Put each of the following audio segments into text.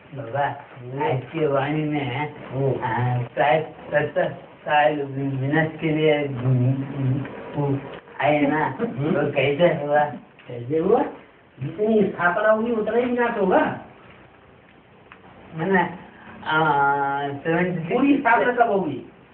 बाबा आज की वाणी में प्राय 70 साल विनाश के लिए आए ना, तो कैसे हुआ? कैसे हुआ? जितनी स्थापना होगी उतना ही विनाश होगा। मैंने पूरी स्थापना कब होगी?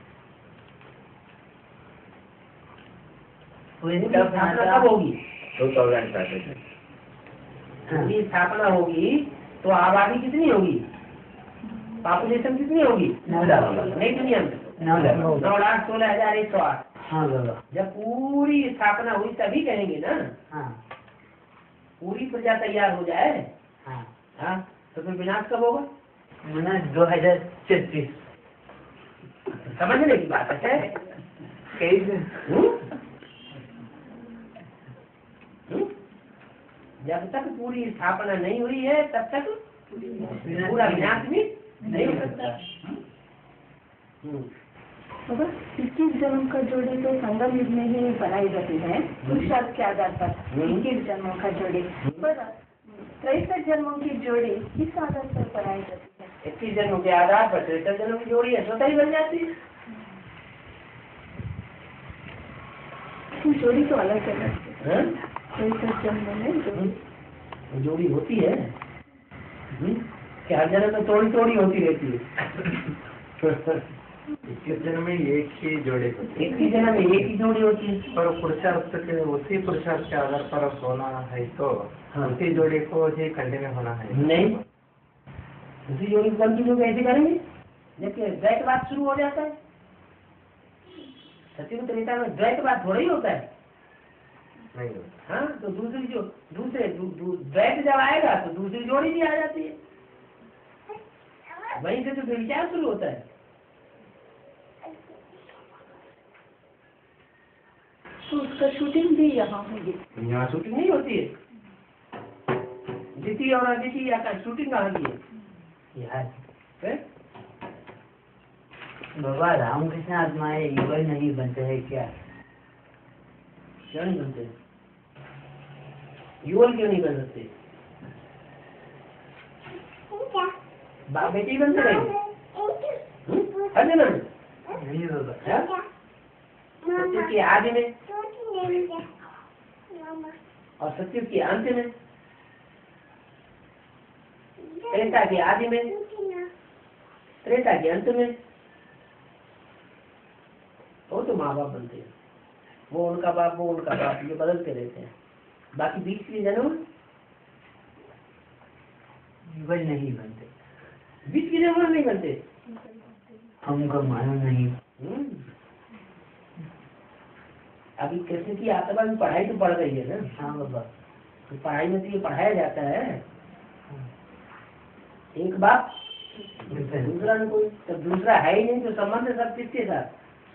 पूरी स्थापना कब होगी? 2030। पूरी स्थापना होगी तो आबादी कितनी होगी? पॉपुलेशन कितनी होगी? 9 लाख। नई दुनिया में 9,16,108। हाँ बाबा। जब पूरी स्थापना हुई तभी कहेंगे ना। हाँ पूरी प्रजा तैयार हो जाए। हाँ हाँ, तो फिर विनाश कब होगा? मैंने 2033। समझने की बात है। कैसे? जब तक पूरी स्थापना नहीं हुई है तब तक पूरा विनाश भी नहीं हो सकता। बाबा 21 जन्म का जोड़ी तो संगम युग में ही बनाई जाती है, पुरुषार्थ के आधार पर 21 जन्मों का जोड़ी, पर 63 जन्मों की जोड़ी किस आधार पर बनाई जाती है? 21 जन्मों के आधार पर 63 जन्म की जोड़ी है, स्वतः ही बन जाती है। जोड़ी तो अलग अलग है। 63 जन्मों में जोड़ी होती है कि हर जन्म में थोड़ी थोड़ी होती रहती है। 21 जन्म में एक ही जोड़ी होती है। 21 जन्म में एक ही जोड़ी होती है। पर पुरुषार्थ के उसी पुरुषार्थ के आधार पर होना है तो हाँ। उसी जोड़ी को ही कंटिन्यू होना है। नहीं, उसी जोड़ी को कंटिन्यू कैसे करेंगे जबकि द्वैतवाद शुरू हो जाता है? सत्युग त्रेता में द्वैतवाद थोड़ा ही होता है। नहीं होता। हाँ, तो दूसरे द्वैत जब आएगा तो दूसरी जोड़ी भी आ जाती है। वहीं से तो विचार शुरू होता है। तो उसका शूटिंग भी यहाँ होगी? यहाँ शूटिंग नहीं होती है। द्वितीय और अद्वितीय का शूटिंग कहाँ की है? यार बाबा रामकृष्ण आत्माएं युगल नहीं बनते हैं क्या? क्यों नहीं बनते? युगल क्यों नहीं बन सकते? बाप बेटी बनते रहेंगे हर जन्म में। नहीं बाबा। सत्युग के आदि में और सत्युग के अंत में, त्रेता के आदि में, त्रेता के अंत में, वो तो माँ बाप बनते हैं। वो उनका बाप ये बदलते रहते हैं। बाकी बीच के जन्म युगल नहीं बनते। बीच के जन्म नहीं बनते। हमको मालूम नहीं। अभी कृष्ण की आत्मा में पढ़ाई तो पढ़ रही है ना। हाँ बाबा। तो पढ़ाई में तो ये पढ़ाया जाता है एक बाप दूसरा न कोई, तो दूसरा है ही नहीं, तो संबंध सब किसके साथ?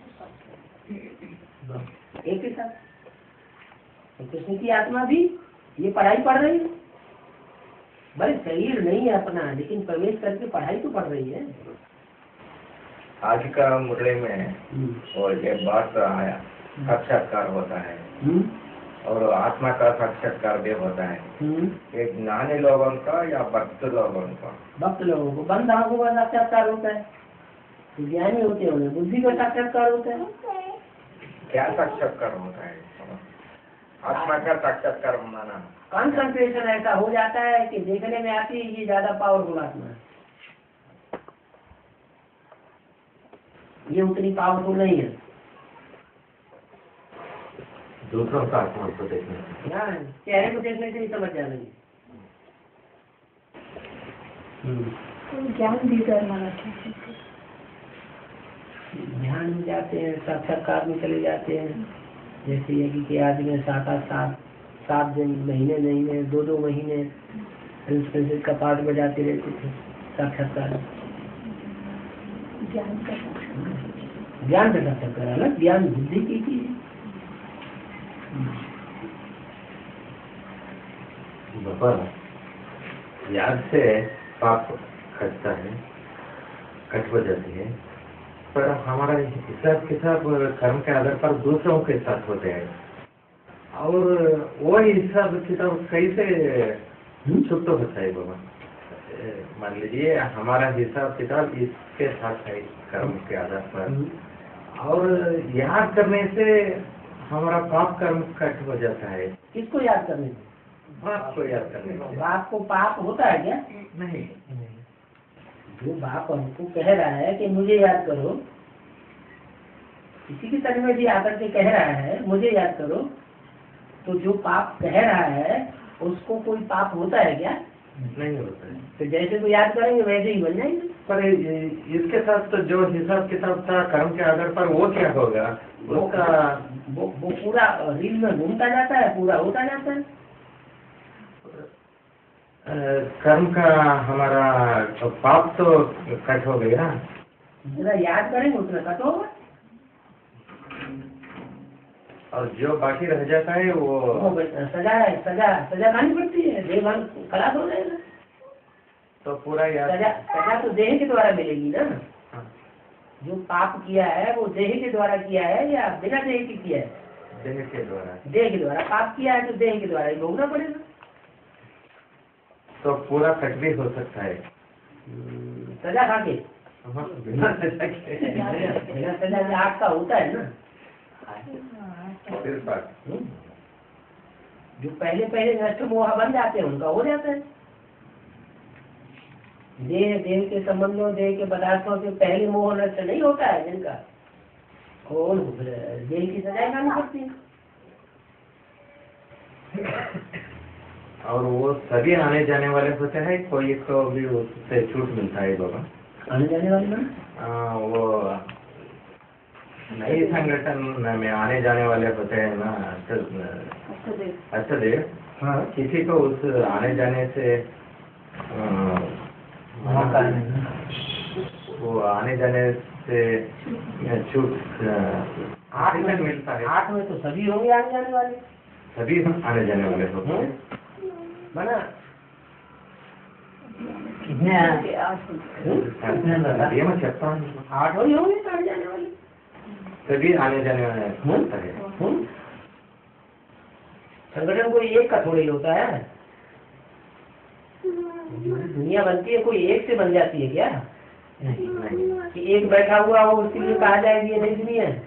एक के साथ। तो कृष्ण की आत्मा भी ये पढ़ाई पढ़ रही है। भाई शरीर नहीं है अपना, लेकिन प्रवेश करके पढ़ाई तो पढ़ रही है। आज का मुरली में और एक बात आया, साक्षात्कार होता है और आत्मा का साक्षात्कार भी होता है। एक ज्ञानी लोगों का या भक्त लोगों का? भक्त लोगों को बंद आंखों का साक्षात्कार होता है, तो ज्ञानी होते हैं उन्हें बुद्धि का साक्षात्कार होता है। क्या साक्षात्कार होता है? आत्मा का साक्षात्कार माना कंसंट्रेशन ऐसा हो जाता है कि देखने में आती है ये ज्यादा पावरफुल आत्मा है, ये उतनी पावरफुल नहीं है। दूसरों का आत्मा को देखने चेहरे को देखने से ही समझ जाना। ज्ञान दीदार माना था। ध्यान में जाते हैं, साक्षात्कार में चले जाते हैं। जैसे यज्ञ के आदि में 7 दिन महीने 2 महीने प्रिंसिपल का पाठ में जाते रहते थे साक्षात्कार। ज्ञान का साक्षात्कार अलग, ज्ञान बुद्धि की चीज। याद से पाप खटता है, कट हो जाती है, पर हमारा हिसाब किताब कर्म के आधार पर दूसरों के साथ होते हैं और वो हिसाब किताब कैसे छुट्ट होता है बाबा? मान लीजिए हमारा हिसाब किताब इसके साथ है, कर्म के आधार पर, और याद करने से हमारा पाप कर्म कट हो जाता है। किसको याद करने से? बाप को याद करने से। बाप को पाप होता है क्या? नहीं। जो बाप हमको कह रहा है कि मुझे याद करो, किसी की तन में भी आकर के कह रहा है मुझे याद करो, तो जो पाप कह रहा है उसको कोई पाप होता है क्या? नहीं होता है। तो जैसे तो याद करेंगे वैसे ही बन जाएंगे। पर इसके साथ तो जो हिसाब किताब था कर्म के आधार पर, वो क्या होगा उसका? वो पूरा रील में घूमता जाता है, पूरा होता जाता है। कर्म का हमारा पाप तो कट हो गया। जितना याद करेंगे उतना कट होगा, और जो बाकी रह जाता है वो सजा है। सजा खानी पड़ती है, देह मन खलास हो जाएगा। तो पूरा याद। सजा तो देह के द्वारा मिलेगी ना। हाँ। जो पाप किया है वो देह के द्वारा किया है या बिना देह के किया है? देह के द्वारा। देह के द्वारा पाप किया है तो देह के द्वारा ही भोगना पड़ेगा। तो पूरा कट भी हो सकता है सजा खा के। बिना सजा के। बिना सजा के आग का होता है ना। फिर बात। जो पहले नष्ट मोह बन जाते हैं उनका हो जाता है। देह के संबंधों, देह के पदार्थों से पहले मोह नष्ट नहीं होता है जिनका, और देह की सजाएं खानी पड़ती है। और वो सभी आने जाने वाले होते हैं, कोई तो भी उससे छूट मिलता है बाबा? आने जाने वाले में वो नई संगठन में आने जाने वाले होते हैं ना, अच्छा देव। हाँ, किसी को उस आने जाने से वो आने जाने से छूट 8 में मिलता है। 8 में तो सभी होंगे आने जाने वाले, सभी आने जाने वाले होते हैं बना। कितने 8 ही होंगे आने जाने वाले, सभी आने जाने वाले होता है। संगठन कोई एक का थोड़ी होता है। दुनिया बनती है कोई एक से बन जाती है क्या? नहीं। कि एक बैठा हुआ हो उसके लिए कहा जाएगी ये नई दुनिया है।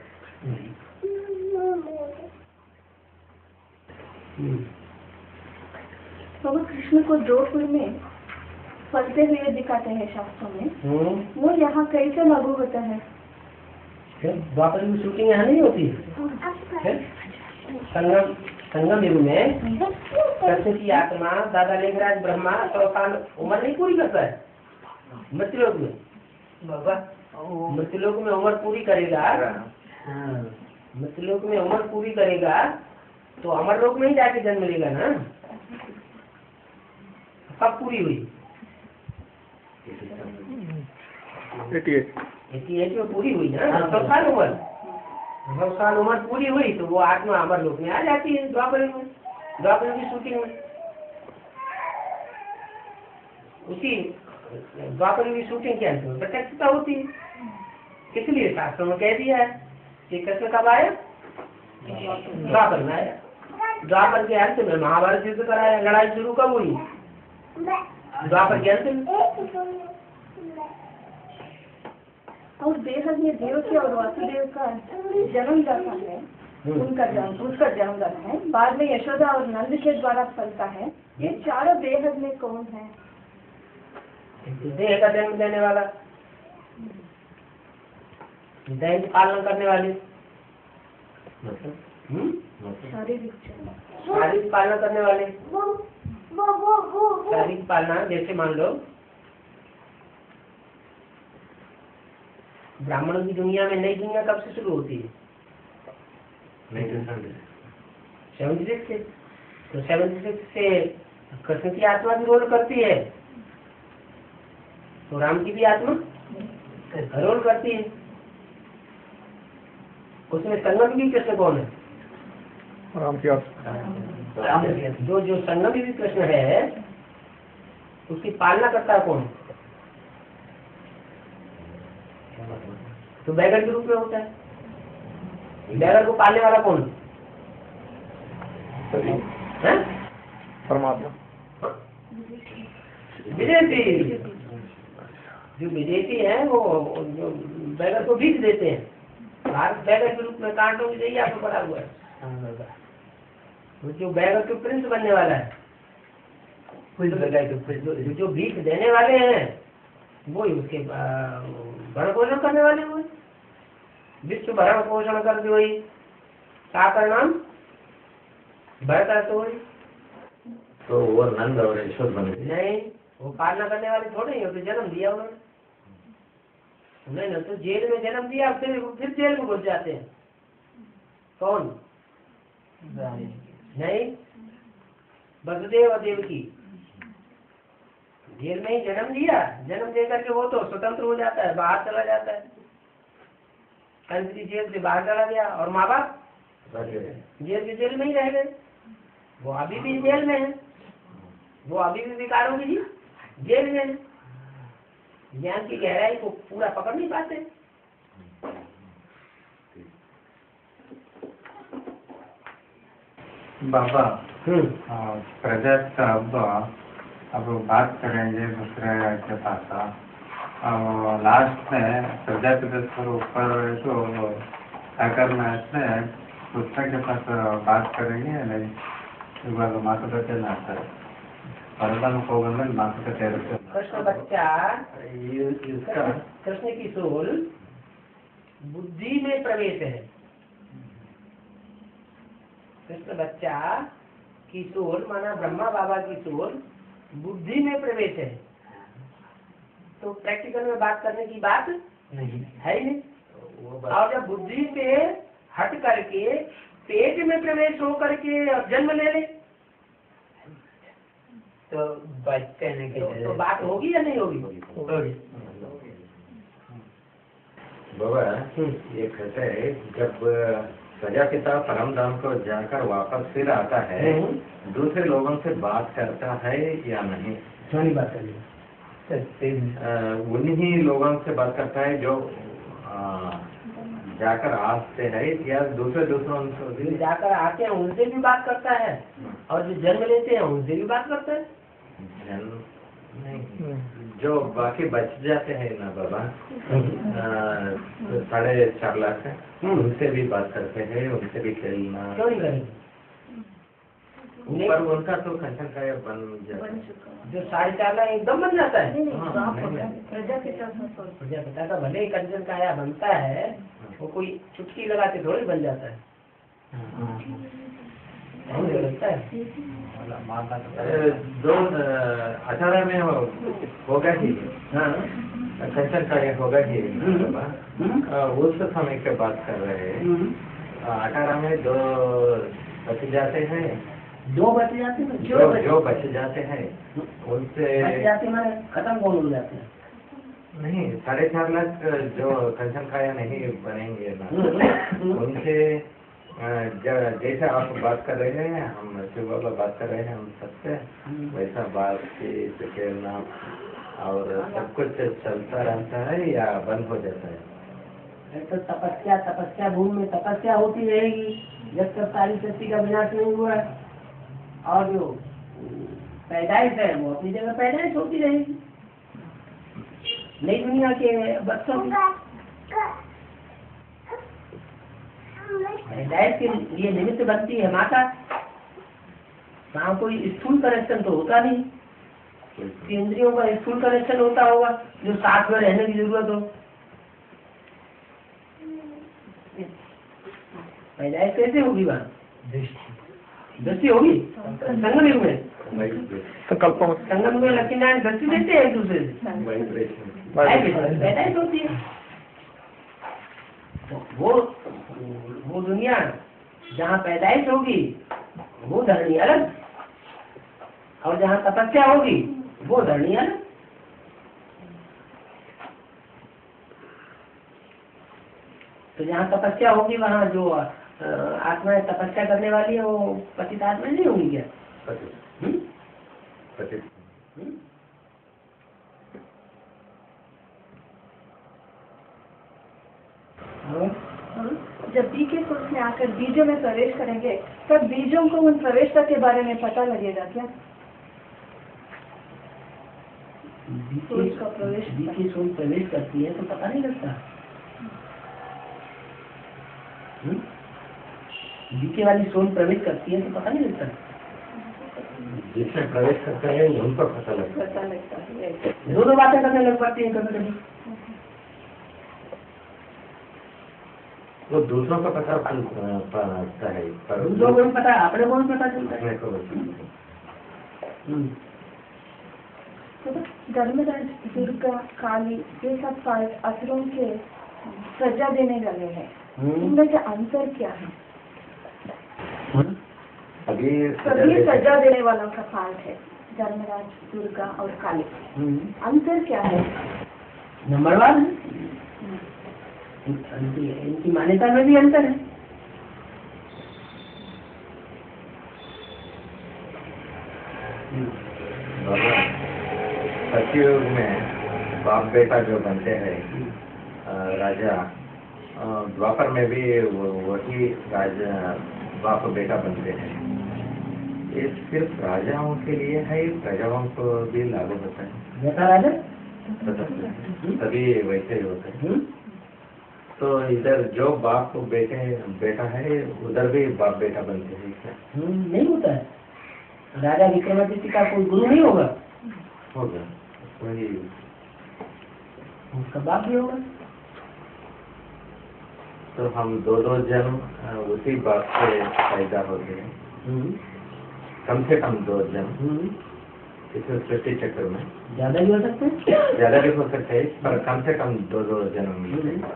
भगवान कृष्ण को जोधपुर में फंसते हुए दिखाते हैं शास्त्रों में, वो यहाँ कैसे लागू होता है? द्वापर की शूटिंग यहाँ नहीं होती है। संगम युग में कृष्ण की आत्मा दादा लेखराज ब्रह्मा 100 साल उम्र नहीं पूरी करता है मृत्युलोक में। बाबा मृत्युलोक में उम्र पूरी करेगा, मृत्युलोक में उम्र पूरी करेगा तो अमर लोक में ही जाके जन्म लेगा ना। कब पूरी हुई? 88 में पूरी हुई ना। 100 साल उम्र, 100 साल उम्र पूरी हुई तो वो आत्मा अमर लोक में आ जाती है। द्वापर की शूटिंग में, उसी द्वापर की शूटिंग के अंत में प्रत्यक्षता होती है। इसलिए शास्त्रों में कह दिया है कि कृष्ण कब आया? द्वापर में आया। द्वापर के अंत में महाभारत युद्ध कराया। लड़ाई शुरू कब हुई? द्वापर के अंत में। और बेहद में देवकी और वासुदेव का जन्म जाता है, उसका जन्म जाता है, बाद में यशोदा और नंद के द्वारा फलता है। ये चारों बेहद में कौन है? देह का जन्म देने वाला, देह की पालना करने वाले, शारीरिक पालना करने वाले। शारीरिक पालना जैसे मान लो ब्राह्मणों की दुनिया में नई दुनिया कब से शुरू होती है? 76 से। तो 76 से कृष्ण की आत्मा भी रोल करती है तो राम की भी आत्मा रोल करती है। उसमें संगम भी कृष्ण कौन है? राम की आत्मा। जो संगम भी कृष्ण है उसकी पालना करता है कौन? तो बैगर के रूप में होता है। बैगर को पालने वाला कौन है? परमात्मा। विदेशी। जो विदेशी है वो जो बैगर को बीज देते हैं, भारत बैगर के रूप में कांटों की जगह आपको पड़ा हुआ है। वो जो बैगर के प्रिंस बनने वाला है, जो बीज देने वाले हैं वो उसके भरण पोषण करने वाले हुए, विश्व भरण पोषण करते हुए का नाम बढ़ता तो वो नंद और यशोद बन गए। नहीं, वो पालना करने वाले थोड़े ही, तो जन्म दिया उन्होंने। नहीं ना, तो जेल में जन्म दिया, फिर जेल में घुस जाते हैं। कौन? नहीं, वसुदेव और देवकी। जेल में ही जन्म दिया, जन्म दे करके वो तो स्वतंत्र हो जाता है, बाहर चला जाता है। कंस जेल से बाहर चला गया और माँ बाप जेल में ही रह गए। वो अभी भी जेल में है, वो अभी भी विकारों की जेल में है, ज्ञान की गहराई को पूरा पकड़ नहीं पाते। बाबा प्रोजेक्ट अब बात करेंगे दूसरे के पास। लास्ट में प्रोजेक्ट ऊपर तो अगर मैं दूसरे के पास बात करेंगे नहीं, इवाग मातुकते नास्तारे परम होगंदे मातुकते इरुत्ते। कृष्ण बच्चा, कृष्ण की सोल बुद्धि में प्रवेश है। कृष्ण बच्चा की सोल माना ब्रह्मा बाबा की सोल बुद्धि में प्रवेश है। तो प्रैक्टिकल में बात करने की बात नहीं है ही नहीं। और जब बुद्धि से हट करके पेट में प्रवेश हो करके और जन्म ले ले तो बच्चे ने तो बात होगी या नहीं होगी? बाबा ये कहते हैं जब प्रजापिता परमधाम को जाकर वापस फिर आता है, दूसरे लोगों से बात करता है या नहीं? नहीं बात करिए। उन्हीं लोगों से बात करता है जो जाकर आते हैं या दूसरों से जाकर आते हैं उनसे भी बात करता है, और जो जन्म लेते हैं उनसे भी बात करता है। नहीं, जो बाकी बच जाते हैं ना बाबा, 4.5 लाख है, उनसे भी बात करते हैं, उनसे भी खेलना। क्यों नहीं करेंगे? पर उनका तो कंचन का बन जाता है, जो 4.5 लाख एकदम बन जाता है। प्रजापिता प्रजापिता का भले ही कंचन काया बनता है, वो कोई चुटकी लगा के थोड़ी बन जाता है। लगता है 2018 में होगा ही, कंचन कार्य होगा ही बाबा। उस समय की बात कर रहे हैं। 18 में 2 बच जाते हैं, 2 बच जाते हैं, जो बच जाते हैं उनसे खत्म कौन हो जाते हैं? नहीं, 4.5 लाख जो कंचन काया नहीं बनेंगे ना, उनसे जैसे आप बात कर रहे हैं, हम शिव बाबा बात कर रहे हैं, हम सबसे वैसा बातचीत खेलना और सब कुछ चलता रहता है या बंद हो जाता है? तो तपस्या भूमि में तपस्या होती रहेगी जब तक सारी सृष्टि का विनाश नहीं हुआ, और जो पैदाइश है वो अपनी जगह पैदाइश होती रहेगी। नई दुनिया के बच्चों की पैदाइश के लिए निमित्त बनती है माता। वहाँ कोई स्थूल कनेक्शन तो होता नहीं, इंद्रियों का स्थूल कनेक्शन होता होगा जो साथ में रहने की जरूरत हो। पैदाइश कैसे होगी? वहाँ दृष्टि होगी। संगम युग में संगम में लक्ष्मीनारायण दृष्टि देते हैं एक दूसरे से, पैदाइश होती है। तो वो दुनिया जहाँ पैदाइश होगी वो धरनी अलग, और जहाँ तपस्या होगी वो धरनी अलग। तो जहाँ तपस्या होगी वहाँ जो आत्माएं तपस्या करने वाली है वो पतित आत्मा नहीं होंगी क्या? जब बी के कोर्स में आकर बीजों में प्रवेश करेंगे तब बीजों को उन प्रवेशता के बारे में पता लगेगा क्या? सूर्य का प्रवेश बीके सोन प्रवेश करती है तो पता नहीं लगता। बीके वाली सोन प्रवेश करती है तो पता नहीं लगता। जिसमें प्रवेश करता है उनको पता लगता पता लगता है। दो बातें करने लग पड़ती हैं कभी कभी। वो दूसरों का पता पड़ता है पर दूसरों को भी पता है, अपने को भी पता चलता है। अपने को बता। धर्मराज, दुर्गा, काली ये सब पार्ट असुरों के सजा देने वाले हैं। इनमें से अंतर क्या है? अभी सभी सजा देने वालों का पार्ट है, धर्मराज, दुर्गा और काली। अंतर क्या है? नंबरवार है। इनकी मान्यता में भी अंतर है। सतयुग में बाप बेटा जो बनते हैं राजा, द्वापर में भी वही राजा बाप बेटा बनते हैं। ये सिर्फ राजाओं के लिए है, प्रजाओं को भी लागू होता है। जैसा राजा सभी वैसे ही होते हैं। तो इधर जो बाप बेटा है उधर भी बाप बेटा बनते हैं क्या? नहीं होता है। राजा विक्रमादित्य का कोई गुरु नहीं होगा, होगा वही उसका बाप भी होगा। तो हम दो जन्म उसी बात से पैदा होते हैं। कम से कम 2 जन्म इस सृष्टि चक्र में। ज्यादा भी हो सकते हैं, ज्यादा भी हो सकते हैं, पर कम से कम 2 जन्म मिलते हैं।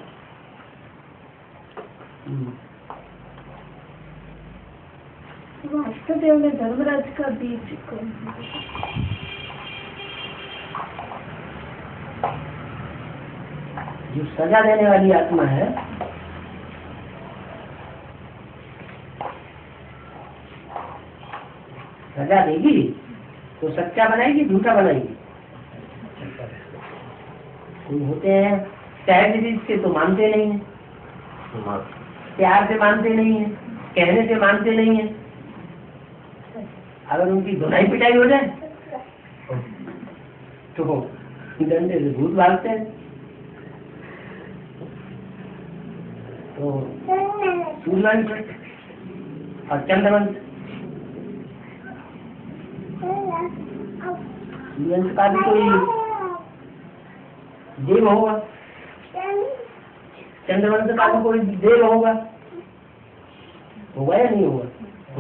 वास्तव में धर्मराज का बीज जो सजा देने वाली आत्मा है, सजा देगी तो सच्चा बनाएगी झूठा बनाएगी। कोई होते हैं सहज से तो मानते नहीं है, प्यार से मानते नहीं है, कहने से मानते नहीं है। अगर उनकी धुनाई पिटाई हो जाए तो डंडे से भूत भागते हैं। तो सूर्यवंश और चंद्रवंश, सूर्यवंश का भी कोई देव होगा, चंद्रवंश का भी कोई देव होगा या नहीं होगा?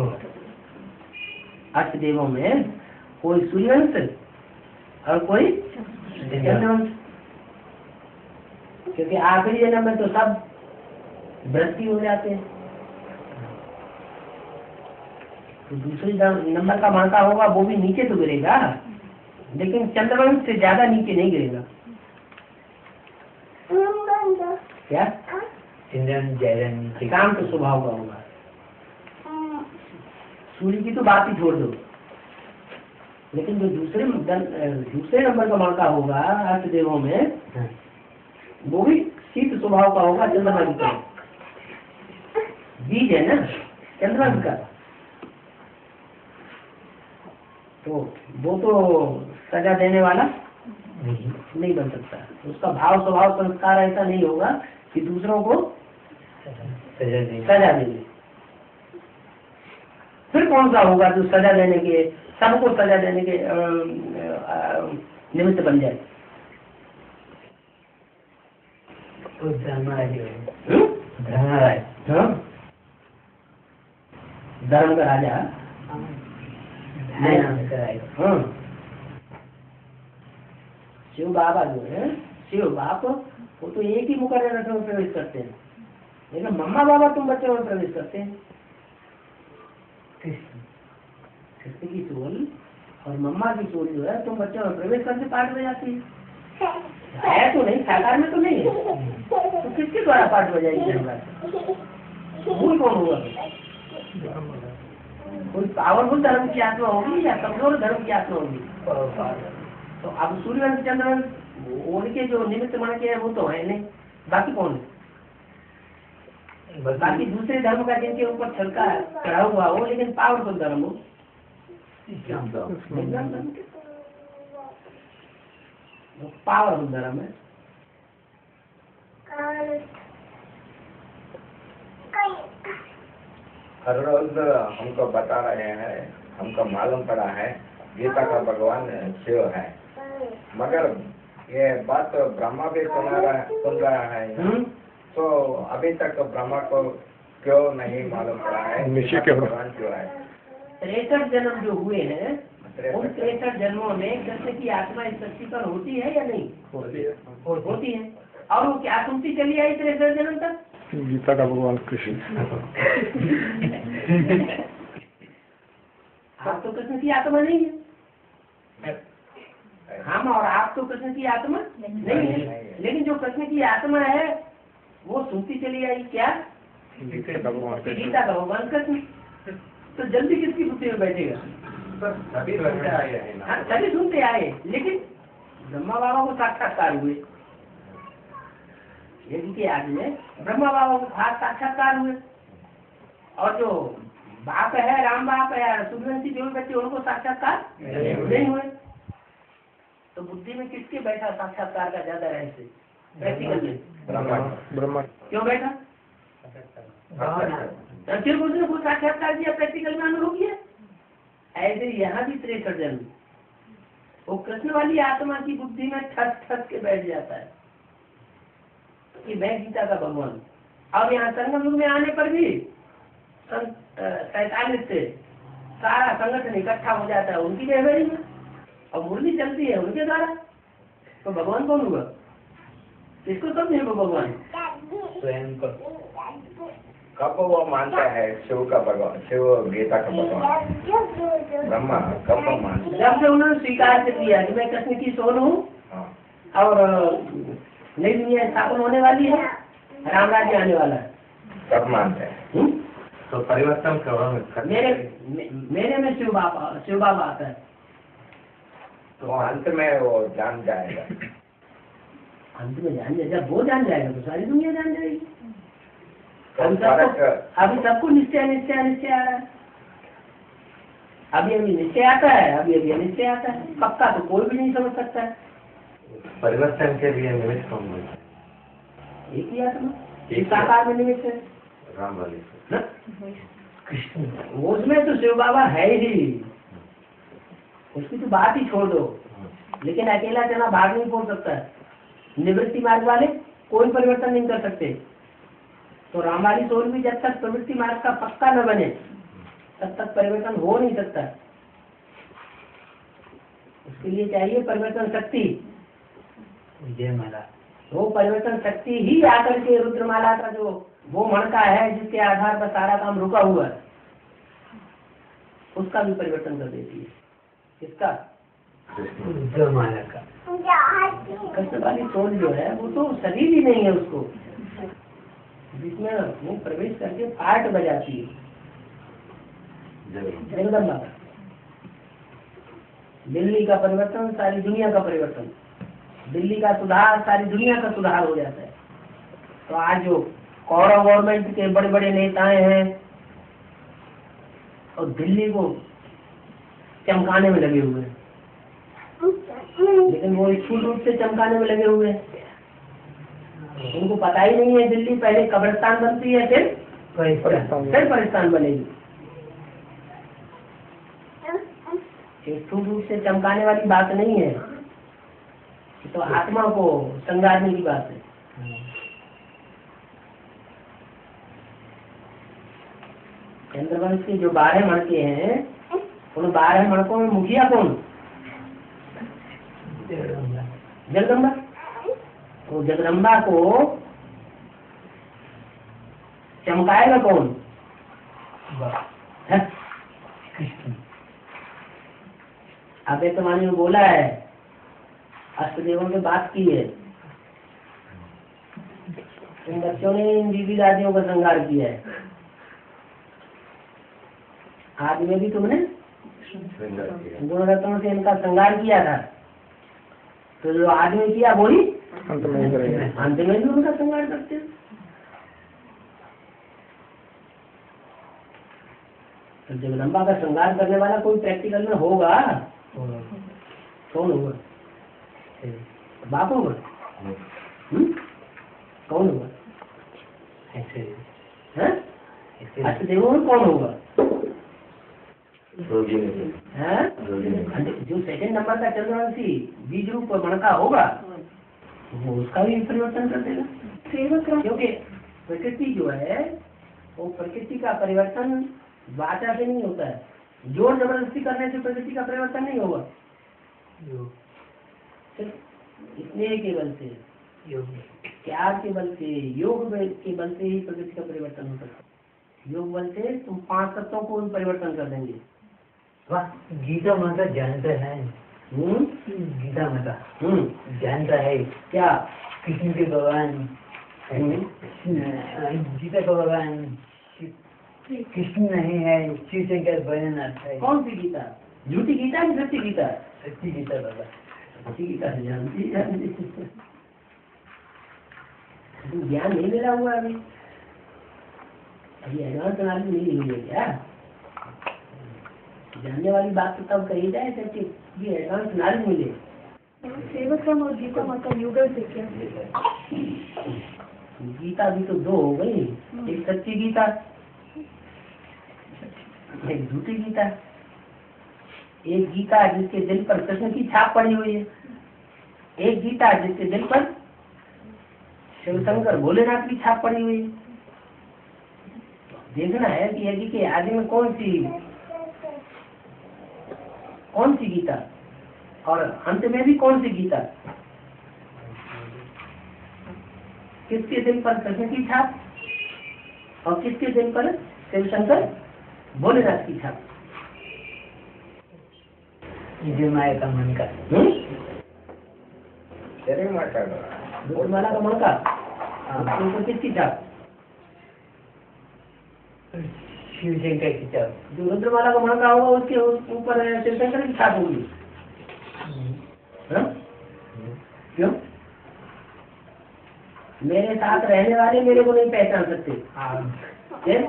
अष्ट देवों में कोई सूर्यवंश और कोई चंद्रवंश। क्योंकि आखिरी जन्म में तो सब भ्रष्टी हो जाते हैं। तो दूसरी नंबर का मानता होगा वो भी नीचे तो गिरेगा, लेकिन चंद्रवंश से ज्यादा नीचे नहीं गिरेगा। क्या काम तो स्वभाव का होगा। सूर्य की तो बात ही छोड़ दो, लेकिन जो दूसरे नंबर का मानता होगा अष्ट देवों में, वो भी शीत स्वभाव का होगा। चंद्रमा की तरह बीज है ना चंद्रमा का, तो वो तो सजा देने वाला नहीं बन सकता। उसका भाव स्वभाव संस्कार ऐसा नहीं होगा कि दूसरों को सजा देने। फिर कौन सा होगा जो सजा देने के, सबको सजा देने के निमित्त बन जाए? धर्म का राजा शिव बाबा जो है, शिव बाप वो तो एक ही मुकर्रर रथ में प्रवेश करते हैं, लेकिन मम्मा बाबा तुम बच्चों में प्रवेश करते हैं। कृष्ण की सोल और मम्मा की सोल जो है तुम बच्चों में प्रवेश करके पाठ बजाती है तो नहीं, साकार में तो नहीं है, तो किसके द्वारा पाठ बजाएगी? मूल कौन होगा? कोई पावरफुल धर्म की आत्मा होगी या कमजोर धर्म की आत्मा होगी? तो अब सूर्यवंश चंद्रवंश उनके जो निमित्त मान के है वो तो है नहीं, बाकी कौन है? बाकी दूसरे धर्म का जिनके ऊपर छलका चढ़ा हुआ हो, लेकिन पावरफुल धर्म हो। पावरफुल धर्म है। हर रोज हमको बता रहे हैं, हमको मालूम पड़ा है गीता का भगवान शिव है, मगर ये बात तो ब्रह्मा भी सुन रहा है। तो अभी तक ब्रह्मा को क्यों नहीं मालूम पड़ा है निश्चय क्यों? भगवान क्यों है? 63 जन्म जो हुए हैं, उन 63 जन्मों में कृष्ण की आत्मा इस धरती पर होती है या नहीं? होती है। और वो क्या सुनती चली आई 63 जन्म तक? गीता का भगवान कृष्ण। आप तो कृष्ण की आत्मा नहीं है, हम और आप तो कृष्ण की आत्मा नहीं है, लेकिन जो कृष्ण की आत्मा है वो सुनती चली आई क्या? गीता का भगवान कृष्ण। गीता का भगवान कृष्ण। तो जल्दी किसकी बुद्धि में बैठेगा? सभी सुनते आए हैं। हाँ, सभी सुनते आए, लेकिन ब्रह्मा बाबा को साक्षात्कार हुए। यदि के आगे ब्रह्मा बाबा को साक्षात्कार हुए, और जो बाप है, राम बाप है, सूर्यवंशी जो बच्चे उनको साक्षात्कार नहीं हुए। तो बुद्धि में किसके बैठा साक्षात्कार का ज्यादा रहस्य? प्रैक्टिकल में ब्रह्मा। क्यों बैठा? फिर उसने खुद साक्षात्कार किया, प्रैक्टिकल में अनुभव किया। ऐसे यहाँ भी 63 जन्म वो कृष्ण वाली आत्मा की बुद्धि में ठस ठस के बैठ जाता है कि मैं गीता का भगवान। और यहाँ संगम युग में आने पर भी 47 से सारा संगठन इकट्ठा हो जाता है उनकी रहबरी में, और मुरली चलती है उनके द्वारा। तो भगवान कौन हुआ? किसको समझे वो भगवान? स्वयं को। कब वो मानता है शिव का भगवान, शिव गीता का भगवान? ब्रह्मा कब मानता है? जब से उन्होंने स्वीकार कर लिया कि मैं कृष्ण की सोन हूँ और नई दुनिया स्थापन होने वाली है, राम राज्य आने वाला है, कब मानते हैं? तो परिवर्तन कब? मेरे में शिव बाबा आता है। तो अंत में वो जान जाएगा। अंत में जान जाएगा, जब वो जान जाएगा तो सारी दुनिया जान जाएगी। अभी सबको निश्चय निश्चय निश्चय आ रहा है। अभी निश्चय आता है, अभी अनिश्चय आता है। पक्का तो कोई भी नहीं समझ सकता है। परिवर्तन के लिए निमित्त कौन है? एक ही आत्मा, एक साकार में निमित्त है राम वाली कृष्ण। उसमें तो शिव बाबा है ही, उसकी तो बात ही छोड़ दो। लेकिन अकेला जना भाग नहीं फोड़ सकता है। निवृत्ति मार्ग वाले कोई परिवर्तन नहीं कर सकते। तो राम वाली सोल भी जब तक प्रवृत्ति मार्ग का पक्का न बने तब तक परिवर्तन हो नहीं सकता। उसके लिए चाहिए परिवर्तन शक्ति। जयमाला। वो परिवर्तन शक्ति ही आकर के रुद्रमाला का जो वो मणका है जिसके आधार पर सारा काम रुका हुआ है, उसका भी परिवर्तन कर देती है। किसका? जयमाला का। कृष्ण वाली सोल जो है वो तो शरीर ही नहीं है उसको, जिसमें वो प्रवेश करके पार्ट बजाती है। जगदम्बा का दिल्ली का परिवर्तन सारी दुनिया का परिवर्तन, दिल्ली का सुधार सारी दुनिया का सुधार हो जाता है। तो आज जो कौरव गवर्नमेंट के बड़े बड़े नेताएं हैं और दिल्ली को चमकाने में लगे हुए हैं, लेकिन वो स्थूल रूप से चमकाने में लगे हुए हैं। उनको पता ही नहीं है दिल्ली पहले कब्रिस्तान बनती है फिर परिस्तान बनेगी। स्थूल रूप से चमकाने वाली बात नहीं है, तो आत्मा को संगारने की बात है। चंद्रवंश के जो 12 मणके हैं, उन 12 मणकों में मुखिया कौन? जगदम्बा। तो जगदम्बा को चमकाएगा कौन? अबे तुम्हारे में बोला है, अष्टदेवों से बात की है, इन बच्चों ने इन दीदी दादियों का श्रृंगार किया है। आज में भी तुमने गुणरत्नों से इनका श्रृंगार किया था, तो जो आदमी किया वही अंत में भी उनका श्रृंगार करते हैं। तो जगदम्बा का श्रृंगार करने वाला कोई प्रैक्टिकल में होगा? कौन होगा? बाप होगा? कौन होगा? ऐसे हैं? ऐसे अच्छा देखो कौन होगा? हैं? जो सेकंड नंबर का चंद्रवंशी बीज रूप मणका होगा वो उसका भी परिवर्तन कर देगा। सेवक राम क्योंकि प्रकृति जो है वो प्रकृति का परिवर्तन वाचा से नहीं होता है, जोर जबरदस्ती करने से प्रकृति का परिवर्तन नहीं होगा, सिर्फ स्नेह के बल से, प्यार के बल से, योग के बल से ही प्रकृति का परिवर्तन हो सकता है। योग बल से तुम 5 तत्वों को भी परिवर्तन कर देंगे। वाह, गीता माता जानता है। गीता माता जानता है क्या? कृष्ण के भगवान, गीता का भगवान कृष्ण नहीं है, शिव शंकर भोलेनाथ है। कौन सी गीता? झूठी गीता कि सच्ची गीता? सच्ची गीता बाबा। सच्ची गीता से जानती है। ज्ञान नहीं मिला हुआ अभी एडवांस नॉलेज मिली हुई है क्या? जानने वाली बात तो तब कही जाए जब ये एडवांस नॉलेज मिले। सेवक राम और गीता माता युगल से क्या? गीता भी तो 2 हो गई, एक सच्ची गीता एक झूठी गीता। एक गीता जिसके दिल पर कृष्ण की छाप पड़ी हुई है, एक गीता जिसके दिल पर शिव शंकर भोलेनाथ की छाप पड़ी हुई है। देखना है कि यदि के आदि में कौन सी गीता और अंत में भी कौन सी गीता, किसके दिल पर कृष्ण की छाप और किसके दिल पर शिव शंकर भोलेनाथ की छाप। ये माया का मन का रुद्रमाला का मन का ऊपर किसकी छाप? शिव शंकर की छाप। जो रुद्रमाला का मन का होगा उसके ऊपर शिव शंकर की छाप होगी। क्यों? मेरे साथ रहने वाले मेरे को नहीं पहचान सकते।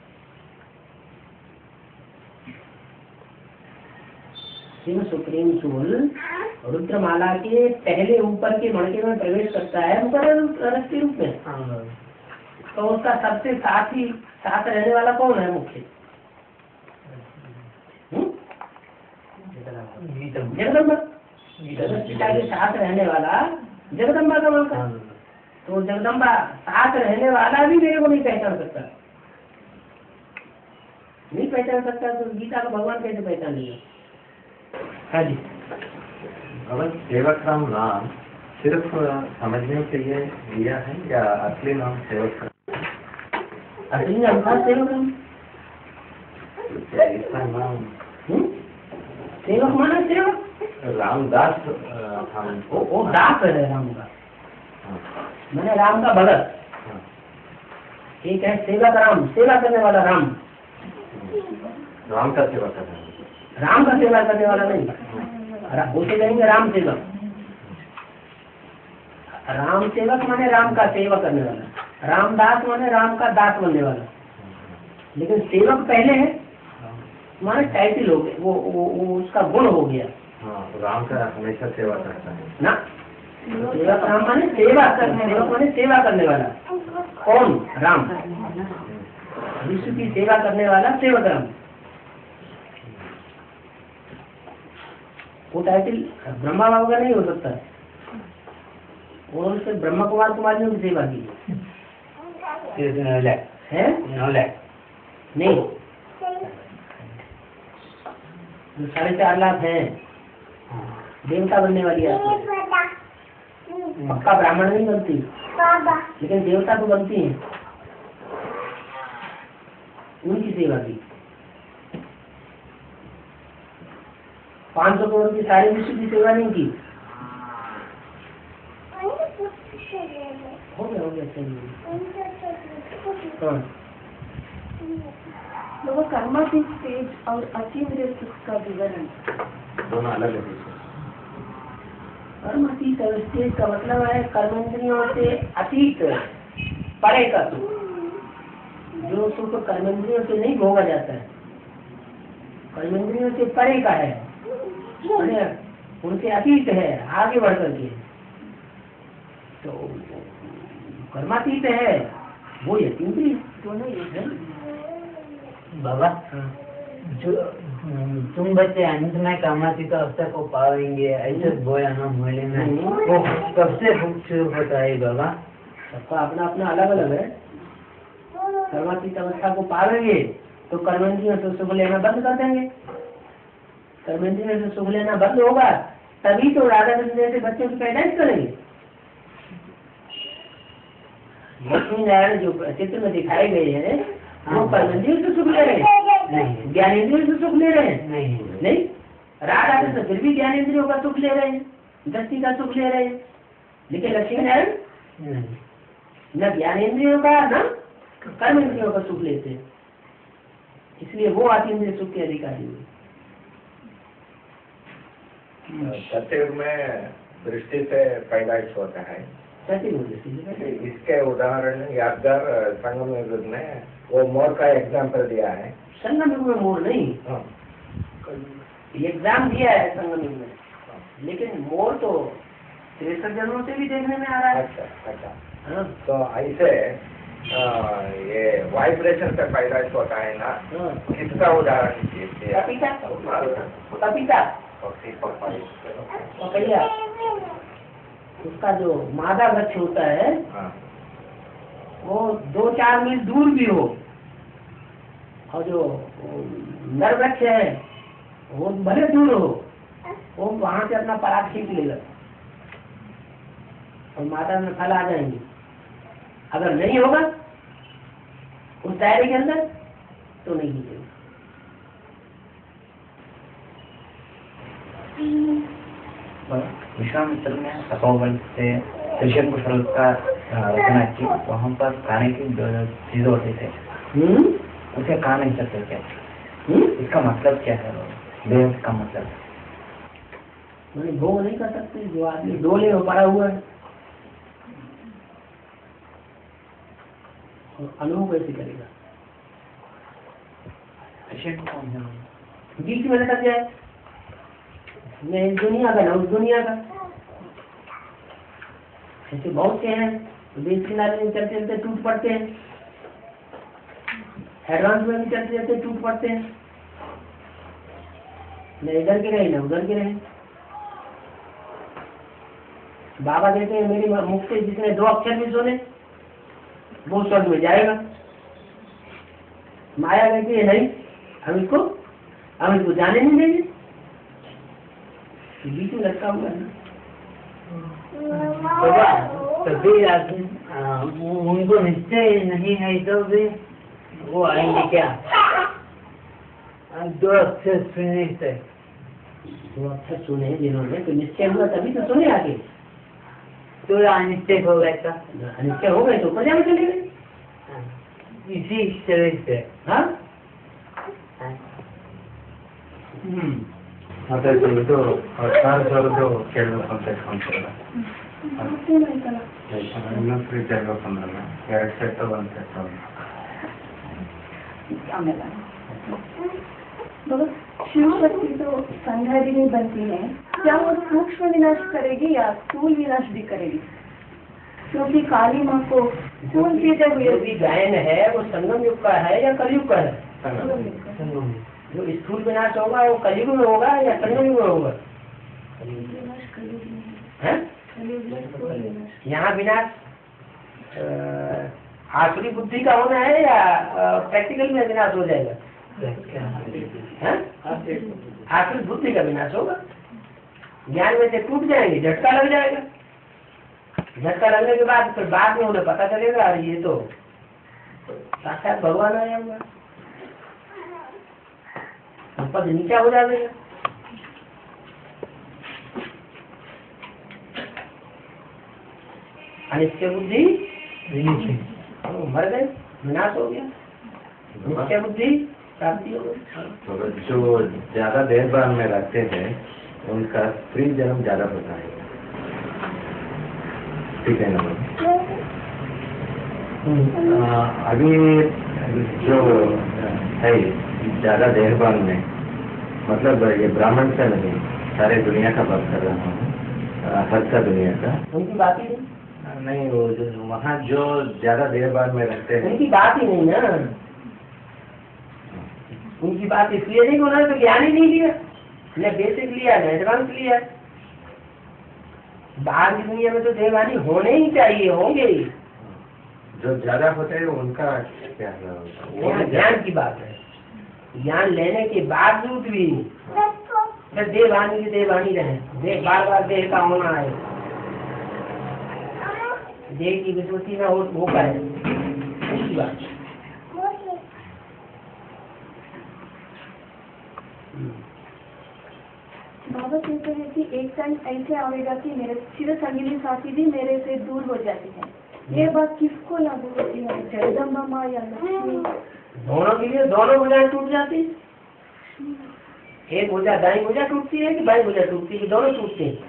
शिव सुप्रीम सोल रुद्रमाला के पहले ऊपर के मणके में प्रवेश करता है रस के रूप में, तो उसका सबसे साथ रहने वाला कौन है मुख्य? जगदम्बा। जगदम्बा के साथ रहने वाला जगदम्बा का मणका, तो जगदम्बा साथ रहने वाला भी मेरे को नहीं पहचान सकता। तो गीता का भगवान कैसे पहचान लेगा? हाँ जी। भगवान सेवक राम नाम सिर्फ समझने के लिए दिया है या असली नाम सेवक राम? असली नाम था सेवक राम। क्या इसका नाम सेवक माना सेवक? रामदास था। वो दास है राम का, मैंने राम का भगत। एक है सेवक राम, सेवा करने वाला राम। राम का सेवा करना, राम का सेवा करने वाला नहीं, उसे कहेंगे राम सेवक। राम सेवक माने राम का सेवा करने वाला, रामदास माने राम का दास बनने वाला। लेकिन सेवक पहले है माने टाइटल हो गया, वो उसका गुण हो गया। हाँ, राम का हमेशा सेवा करता है ना। सेवक राम माने सेवा करने, सेवक माने सेवा करने वाला। कौन? राम। विश्व की सेवा करने वाला सेवक राम। वो टाइटल ब्रह्मा बाबा का नहीं हो सकता, उन्होंने सिर्फ ब्रह्मा कुमार कुमारियों की सेवा की है। नहीं, जो 4.5 लाख हैं देवता बनने वाली आती है, पक्का ब्राह्मण नहीं बनती लेकिन देवता तो बनती हैं, उनकी सेवा की। 500 करोड़ की सारी विश्व की सेवा नहीं की। हो गया हाँ। तो कर्मातीत स्टेज और अतीन्द्रिय सुख का विवरण। दोनों अलग है। कर्मातीत स्टेज का मतलब है कर्मेंद्रियों से अतीत, परे का सुख। जो सुख कर्मेंद्रियों से नहीं भोगा जाता है, कर्मेंद्रियों से परे का है, उनसे अतीत है, आगे बढ़ करके। तो कर्मातीत है, वो यतीन्द्रिय दोनों ये है। बाबा जो तुम बच्चे अंत में कामातीत अवस्था को पाएंगे ऐसे बोया ना मुरली में, वो कब से शुरू होता है बाबा? सबका अपना अपना अलग अलग है। कर्मातीत अवस्था को पालेंगे तो कर्मेंद्रियों से सुख लेना बंद कर देंगे। कर्मेंद्रियों से सुख लेना बंद होगा तभी तो राधा कृष्ण जैसे बच्चों की पैदाइश करेंगे। लक्ष्मी नारायण जो चित्र में दिखाए गए हैं वो कर्मेंद्रियों से सुख ले रहे हैं, नहीं ज्ञानेंद्रियों से सुख ले रहे हैं। नहीं राधा कृष्ण फिर भी ज्ञानेंद्रियों का सुख ले रहे हैं, दृष्टि का सुख ले रहे हैं, लेकिन लक्ष्मी नारायण नहीं। न ज्ञानेंद्रियों का न कर्मेंद्रियों का सुख लेते हैं, इसलिए वो आतीन्द्रिय सुख के अधिकारी हुए। सत्ययुग में दृष्टि से पैदाइश होता है। इसके उदाहरण यादगार संगम युग में वो मोर का एग्जाम्पल दिया है। संगम युग में मोर नहीं, हाँ। एग्जाम दिया है संगम युग में, लेकिन मोर तो 63 जन्मों से भी देखने में आ रहा है। अच्छा। हाँ। तो ऐसे ये वाइब्रेशन से पैदाइश होता है ना, किसका उदाहरण दीजिए? पपीता पपैया, उसका जो मादा वृक्ष होता है वो 2-4 मील दूर भी हो, और जो नर वृक्ष है वो भले दूर हो, वो वहां से अपना पराग खींच लेगा और माता में फल आ जाएंगे। अगर नहीं होगा उस दायरे के अंदर तो नहीं मिलेगा। विश्वामित्र ने तपोवन से ऋषभ कुशल का रचना की, वहाँ पर खाने की चीज होते थे, उसे खा नहीं सकते थे। इसका मतलब क्या है? देव का मतलब मैंने भोग नहीं कर सकते। जो आदमी डोले में पड़ा हुआ है अनुभव कैसे करेगा? बीच में लटक जाए, मैं इस दुनिया का ना उस दुनिया का। ऐसे बहुत से हैं बीच किनारे में चलते चलते टूट पड़ते हैं, एडवांस में भी चलते चलते टूट पड़ते हैं, न इधर के रहे न उधर के रहे। बाबा कहते हैं मेरी मुख से जिसने 2 अक्षर भी सुने वो स्वर्ग में जाएगा। माया कहती है नहीं, हम इसको जाने नहीं देंगे। बीच में लटका हुआ है। तभी उनको निश्चय नहीं है तो भी वो आएंगे क्या? 2 अक्षर सुनने से 2 अक्षर सुने जिन्होंने तो निश्चय हुआ तभी तो सुने आगे। तो अनिश्चय हो गया था, अनिश्चय हो गए तो प्रजा में चले गए इसी तरह से। हाँ ಮತ್ತೆ ಇದು ಸರ್ದು ಕೇಳಬೇಕು ಅಂತ ಇಟ್ಕೊಂತಿರಲ್ಲ, ಇನ್ನೊಂದು ಪ್ರೀತಿ ಆಗ್ಬೇಕು ಅಂದ್ರಲ್ಲ, 2 ಸೆಟ್ 1 ಸೆಟ್ शिव शक्ति तो संघारिणी बनती है, क्या वो सूक्ष्म विनाश करेगी या स्थूल विनाश भी करेगी? क्योंकि काली माँ को स्थूल चीजें जो भी गायन है वो संगम युग का है या कलयुग का है? संगम। जो स्थूल विनाश होगा वो कलयुग में होगा या संगम युग में होगा? यहाँ विनाश आसुरी बुद्धि का होना है या प्रैक्टिकल में विनाश हो जाएगा? आसुरी बुद्धि का विनाश होगा। ज्ञान में से टूट जाएंगे, झटका लग जाएगा। झटका लगने के बाद फिर बाद में उन्हें पता चलेगा अरे ये तो साक्षात भगवान आया हुआ, पद नीचा हो जाएगा। अनिश्चय बुद्धि मर गए, विनाश हो गया। निश्चय बुद्धि प्राप्ति हो गई। जो ज्यादा देर बाद में रहते हैं उनका स्त्री जन्म ज्यादा होता है, ठीक है ना? अभी जो है ज्यादा देर बाद में, मतलब ये ब्राह्मण से नहीं, सारे दुनिया का बात कर रहा हूँ, हर सा दुनिया का। उनकी बात ही नहीं। नहीं, वो वहाँ जो ज्यादा देर बाद में रहते हैं उनकी बात ही नहीं ना, उनकी बात इसलिए नहीं, उन्होंने तो ज्ञान ही नहीं लिया, न बेसिक लिया न एडवांस लिया। बाहर की दुनिया में तो देहवानी होने ही चाहिए, होंगे ही। जो ज्यादा होते हैं उनका क्या है? वो ज्ञान की बात है, ज्ञान लेने के बावजूद भी देहवानी की देहवानी रहे, देह बार बार देह का होना है, देह की विस्मृति न हो पाए, उसकी बात। बाबा कहते हैं कि एक टाइम ऐसे आएगा कि मेरे चिर संगिनी साथी भी मेरे से दूर हो जाती है। ये बात किसको लागू होती है, जगदम्बा माँ या लक्ष्मी? दोनों के लिए दोनों भुजाएं टूट जाती, एक भुजा दाई भुजा टूटती है कि बाई भुजा टूटती है, दोनों टूटते हैं,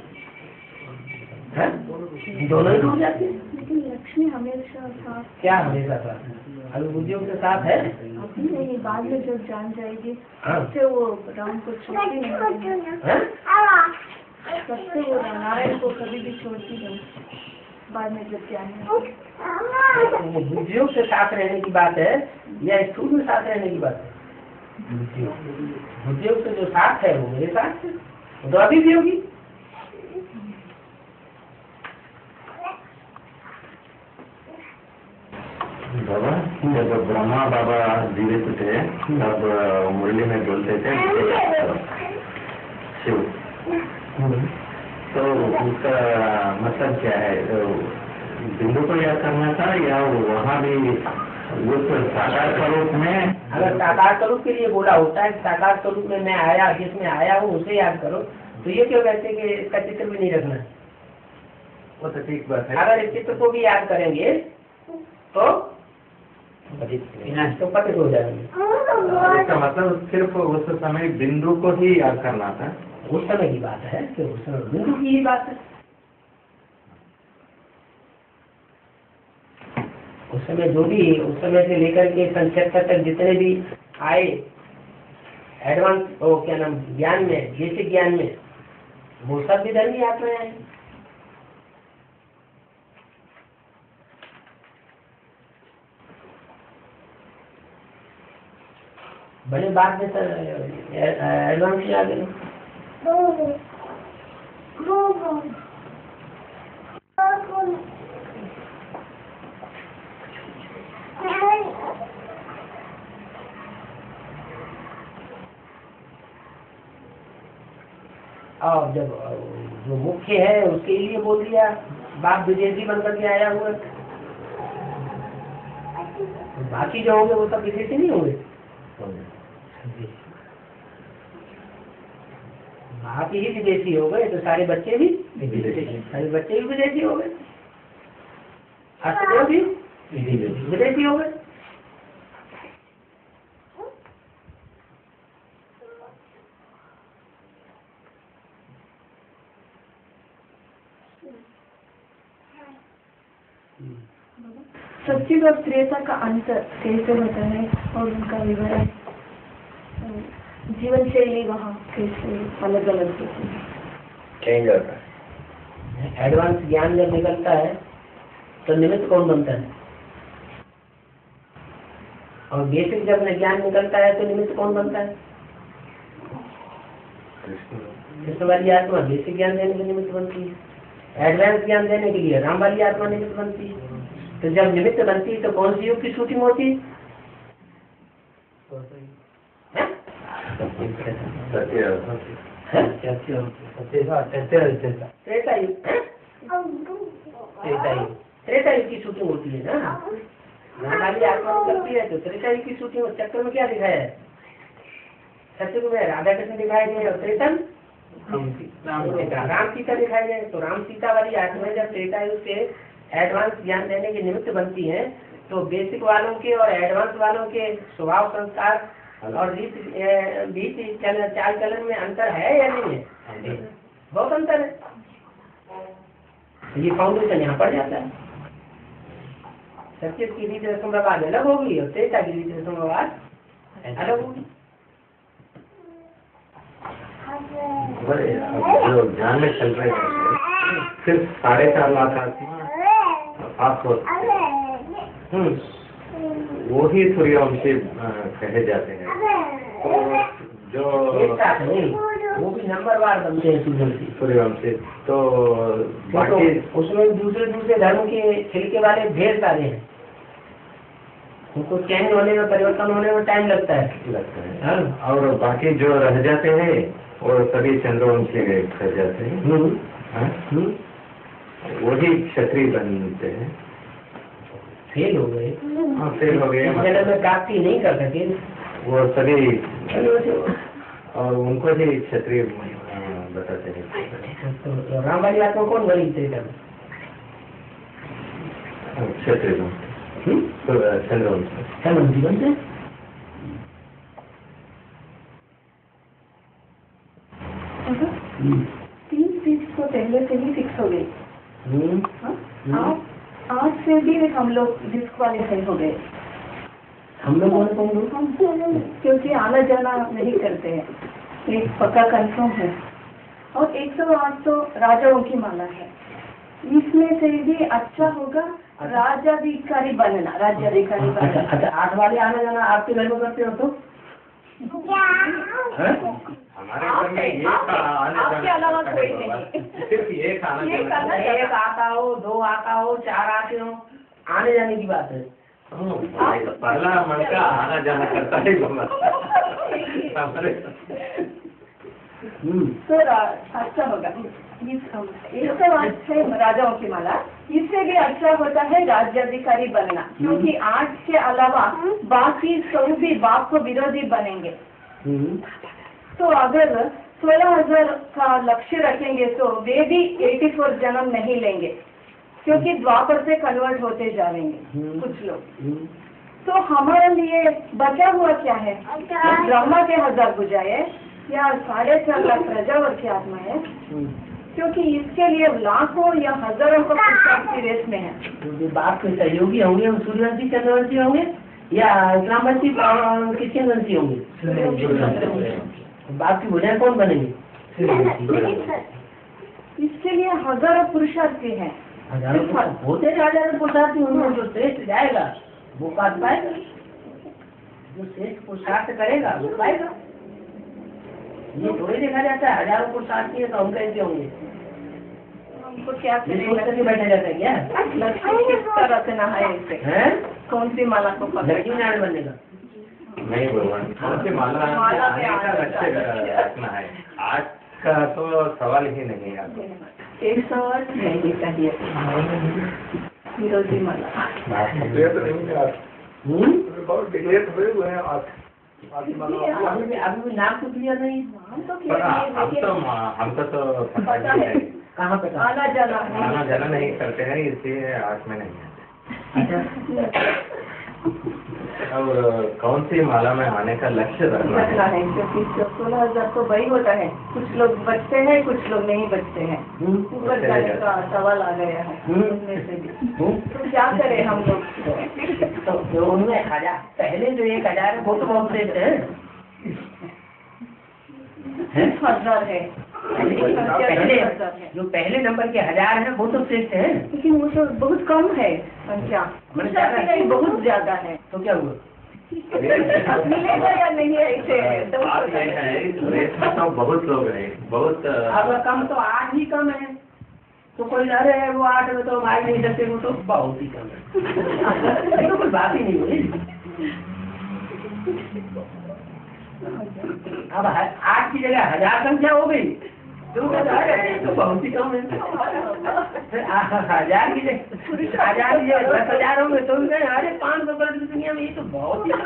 दोनों ही टूट जाते हैं। लेकिन लक्ष्मी हमेशा साथ, क्या हमेशा साथ? अभी बुद्धियों के साथ है, अभी नहीं, बाद में जब जान जाएगी हाँ। सबसे वो राम को छोड़ती नहीं, सबसे वो नारायण को कभी भी छोड़ती नहीं, बाद में जब जान वो बुद्धियों से साथ रहने की बात है या स्थूल में साथ रहने की बात है? बुद्धियों से जो साथ है वो मेरे साथ है, वो तो अभी भी होगी। बाबा, जब ब्रह्मा बाबा जीवित थे तब मुरली में बोलते थे शिव, तो उसका मतलब क्या है? बिंदु को याद करना था या वहाँ भी उस साकार स्वरूप में? अगर साकार स्वरूप के लिए बोला होता है, साकार स्वरूप में मैं आया, जिसमें आया हूँ उसे याद करो, तो ये क्यों कहते कि इसका चित्र भी नहीं रखना? वो तो ठीक बात है। अगर इस चित्र को भी याद करेंगे तो पतित हो जाएंगे। इसका मतलब सिर्फ उस समय बिंदु को ही याद करना था। उस समय की बात है कि उस समय बिंदु की ही बात है। उस समय जो भी, उस समय से लेकर के सन 76 तक जितने भी आए एडवांस, वो क्या नाम, ज्ञान में, बेसिक ज्ञान में, वो सब भी धर्मी आत्माएं आए। बड़े बात में एडवांस में आ गए। और जब जो मुख्य है उसके लिए बोल दिया, बाप विदेशी बनकर के आया हुआ, तो बाकी जो होंगे वो सब विदेशी नहीं होंगे। बाप ही विदेशी हो गए तो सारे बच्चे भी सारे बच्चे भी विदेशी हो गए, हस्तदेव भी विदेशी हो गए। सच्चिद और त्रेता का अंतर कैसे होता है और उनका विवरण, जीवन शैली वहाँ कैसे अलग अलग होती है, चेंज होता है। एडवांस ज्ञान जब निकलता है तो निमित्त कौन बनता है, और बेसिक जब ज्ञान निकलता है तो निमित्त कौन बनता है? कृष्ण वाली आत्मा बेसिक ज्ञान देने के निमित्त बनती है, एडवांस ज्ञान देने के लिए राम वाली आत्मा निमित्त बनती है। तो जब निमित्त बनती है तो कौन सी युग की शूटिंग होती है? त्रेता युग, त्रेता युग की शूटिंग होती है ना। हमारी आत्मा करती है तो त्रेता युग की शूटिंग। चक्कर में क्या दिखाया है? सत्य में राधा कृष्ण दिखाए गए और त्रेतन राम सीता दिखाई गए। तो राम सीता वाली आत्मा जब त्रेता युग से एडवांस ज्ञान देने के निमित्त बनती है तो बेसिक वालों के और एडवांस वालों के स्वभाव संस्कार और रीति चाल चलन में अंतर है या नहीं है? बहुत अंतर है। ये फाउंडेशन यहाँ पड़ जाता है। सत्य की रीति रस्म रिवाज अलग होगी और त्रेता की रीति रस्म रिवाज अलग होगी। जो ज्ञान में चल रहे हैं सिर्फ 4.5 लाख आत्मा आप वो ही सूर्यवंशी कहे जाते हैं। तो जो एक साथ नहीं, वो भी नंबरवार बनते हैं सूर्यवंशी, तो बाकी उसमें दूसरे दूसरे धर्म के छिलके वाले ढेर सारे हैं, उनको चेंज होने में, परिवर्तन होने में टाइम लगता है। हाँ? और बाकी जो रह जाते हैं वो सभी चंद्रवंशी रह जाते हैं। हाँ? वही क्षत्रिय बनते हैं। फेल हो गए, हाँ, फेल हो गए, जन्म में प्राप्ति नहीं कर सके वो सभी, और उनको ही क्षत्रिय बताते हैं। तो राम वाली बात में कौन बनी त्रेता में? क्षत्रिय चंद्रवंशी। चंद्रवंशी बनते तीन चीज तो पहले से ही फिक्स हो गई। आज से भी हम लोग डिस्क्वालीफाई हो गए। हम लोग क्योंकि आना जाना नहीं करते हैं, एक पक्का कंफर्म है। और 108 तो राजाओं की माला है, इसमें से भी अच्छा होगा राज्याधिकारी बनना। राज्याधिकारी बनना। अच्छा, 8 वाले आना जाना आपके घर में करते हो तो? हमारे घर में एक आपके अलावा कोई नहीं, सिर्फ एक आना एक आता हो, 2 आता हो, 4 आते हो, आने जाने की बात है। पहला मन का आना जाना करता है हमारे। तो अच्छा होगा। एक तो अच्छा राजाओं की माला, इससे भी अच्छा होता है राज्याधिकारी बनना, क्योंकि 8 के अलावा बाकी सभी बाप को विरोधी बनेंगे। तो अगर 16,000 का लक्ष्य रखेंगे तो वे भी 84 जन्म नहीं लेंगे, क्योंकि द्वापर से कन्वर्ट होते जाएंगे कुछ लोग। तो हमारे लिए बचा हुआ क्या है? ब्रह्मा के 1000 बुझाए या 4.5 लाख प्रजावर की आत्मा है, क्योंकि इसके लिए लाखों या हजारों को की रेस में है। तो बाप के सहयोगी होंगे, हम सूर्यवंशी चंद्रवंशी होंगे या इस्लामवंशी क्रिश्चियनवंशी होंगे? बाप की भुजाएं कौन बनेंगे? इसके लिए हजारों पुरुषार्थी हैं। होते हजारों पुरुषार्थी होंगे, जो श्रेष्ठ जाएगा वो पास पाएगा, जो श्रेष्ठ पुरुषार्थ करेगा वो पाएगा। ये थोड़ी देखा जाता है हजारों पुरुषार्थी है तो हम कैसे होंगे? हमको क्या करके बैठा जाता है क्या? लक्ष्य किस तरह रखना है इसे? कौन सी माला को लड़की नारायण बनने का? नहीं भगवान, कौन सी माला आने का लक्ष्य रखना है? आज का तो सवाल ही नहीं है। 108 नहीं चाहिए विरोधी माला। अभी भी नाम तो क्लियर नहीं। हमको तो पता है कहाँ पे आना जाना नहीं करते हैं, इसलिए आज में नहीं आते। और कौन सी माला में आने का लक्ष्य रखना है? क्योंकि 16,000 तो वही होता है, कुछ लोग बचते हैं, कुछ लोग नहीं बचते हैं। ऊपर जाने का सवाल आ गया है उनमें से भी। तो क्या करें हम लोग? तो उनमें 1000 पहले जो 1000 है वो तो बहुत श्रेष्ठ है। 1000 है जो पहले नंबर के 1000 है वो तो श्रेष्ठ है, लेकिन वो तो बहुत कम है संख्या, बहुत ज्यादा है। तो क्या हुआ? मिलेगा या नहीं ऐसे? तो बहुत लोग हैं, बहुत। अगर कम तो 8 ही कम है, तो कोई अरे वो 8 में तो हम आ नहीं सकते, वो तो बहुत ही कम है। तो कोई बात ही नहीं हुई। अब 8 की जगह 1000 संख्या हो गई, तो बहुत ही कम है। 1000 की जगह 10,000 होंगे तो अरे 500 करोड़ की दुनिया में ये तो बहुत ही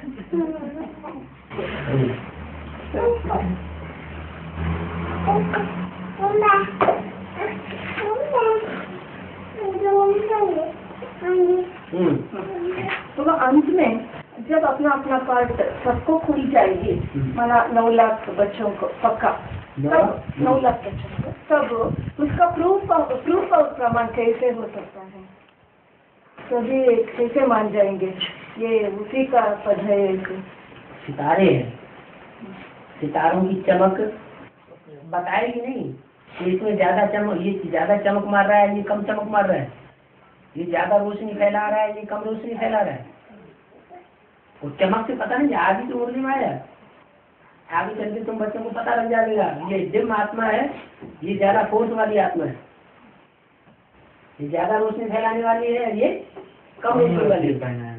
तो अंत में जब अपना अपना पार्ट सबको खुल जाएगी, माना 9 लाख बच्चों को पक्का, तब 9 लाख बच्चों को, तब उसका प्रूफ और प्रमाण कैसे हो सकता है? सभी कैसे मान जाएंगे ये उसी का पद है? सितारे हैं, सितारों की चमक बताएगी नहीं कि इसमें ज्यादा चमक, ये ज्यादा चमक मार रहा है, ये कम चमक मार रहा है। ये ज्यादा रोशनी फैला रहा है, ये कम रोशनी फैला रहा है। वो चमक से पता नहीं, आज ही तो मुरली में आया, आगे चल के तुम बच्चों को पता लग जाएगा। ये डिम आत्मा है, ये ज्यादा फोर्स वाली आत्मा है। ये ज्यादा रोशनी फैलाने वाली है, ये कम रोशनी वाली है।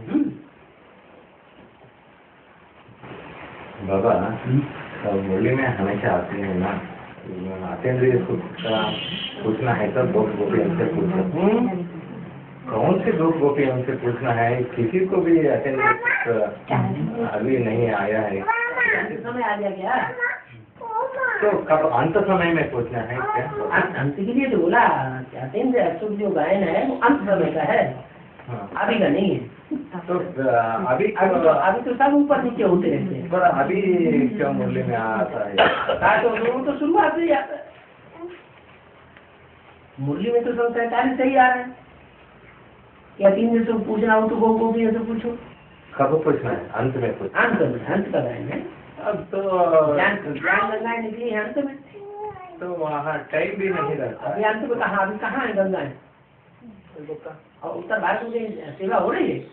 बाबा मुरली में हमेशा आते हैं ना, अतेंद्रिय सुख का पूछना है तो दो गोपी हमसे पूछो। कौन से दो गोपी हमसे पूछना है, किसी को भी अतेंद्रिय सुख अभी नहीं आया है। समय आ गया क्या? तो कब अंत समय में पूछना है क्या? अंत के लिए तो बोला, अतेंद्रिय सुख जो गायन है वो अंत समय का है, अभी का नहीं है। तो अभी तो सब ऊपर नीचे होते रहते हैं। पर अभी क्यों मुरली में आता है? तो शुरुआत से ही आता है। मुरली में तो सब 43 से ही आ रहा है। या 3 दिन से पूछना हो तो गोपी से पूछो। कब पूछना है? अंत में पूछना। अंत का गायन है। अब तो ज्ञान गंगाएं निकली है अंत में, तो वहाँ टाइम भी नहीं रहता। अभी अंत में कहाँ, अभी कहाँ है गंगाएं? और उत्तर भारत में सेवा हो रही है।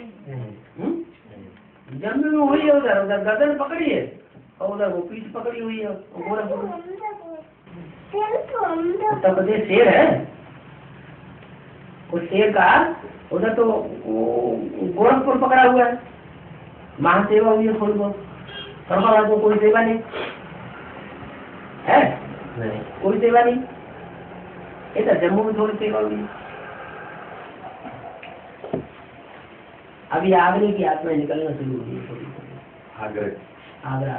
जम्मू में हुई है, उधर गर्दन पकड़ी है और उधर वो पीठ पकड़ी हुई है। उत्तर प्रदेश शेर है, उस शेर का उधर तो गोरखपुर पकड़ा हुआ है। महासेवा हुई है थोड़ी बहुत, को कोई सेवा नहीं है, नहीं कोई सेवा नहीं। इधर जम्मू में थोड़ी सेवा हुई। अभी आगरे की आत्मा निकलना शुरू हुई है थोड़ी थोड़ी। आगरा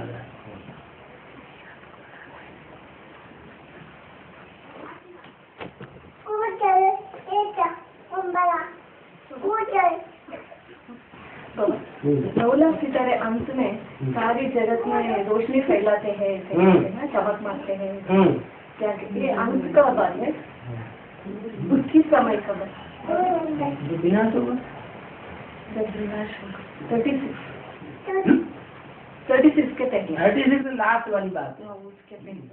नौला की तरह अंत में सारी जगत में रोशनी फैलाते हैं, चमक मारते हैं। क्या ये अंत का बात है, उसकी समय कब विनाश होगा? 36 के पहले, 36 लास्ट वाली बात है। उसके पहले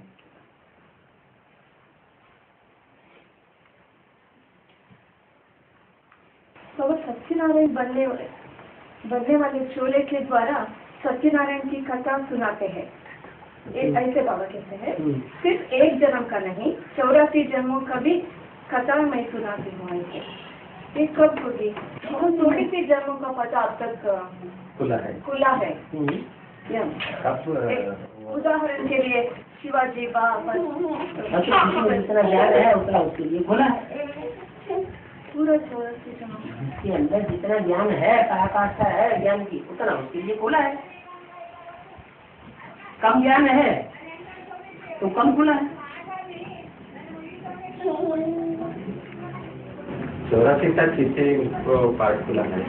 तो सत्यनारायण बनने वाले चोले के द्वारा सत्यनारायण की कथा सुनाते हैं। ऐसे बाबा कहते हैं, सिर्फ एक जन्म का नहीं, 84 जन्मों का भी कथा मैं सुनाती हूँ। ये कब होगी? 84 जन्मों का पता अब तक खुला है। उदाहरण के लिए शिवाजी बाबा जितना ज्ञान है उतना उसके लिए खुला है। पूरा 84 जन्मों इसके अंदर जितना ज्ञान है, पराकाष्ठा है ज्ञान की, उतना उसके लिए खुला है। कम ज्ञान है तो कम खुला है। 84 तक किसी को पाठ खुला है,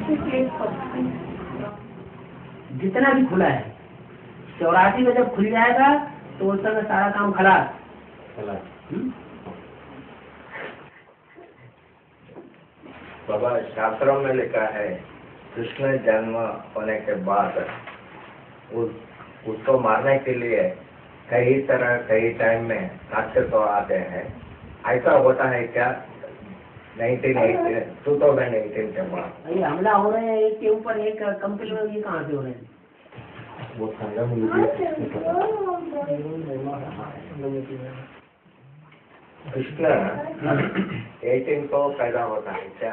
जितना भी खुला है। 84 में जब खुल जाएगा तो उस समय सारा काम खलास। बाबा शास्त्रों में लिखा है, कृष्ण जन्म होने के बाद उसको मारने के लिए कई टाइम में राक्षस तो आते हैं। ऐसा होता है क्या 2018 के बाद? ये हमला हो रहे हैं एक के ऊपर एक कंपनी में, ये कहाँ से हो रहे हैं? वो कृष्ण 18 को पैदा होता है क्या?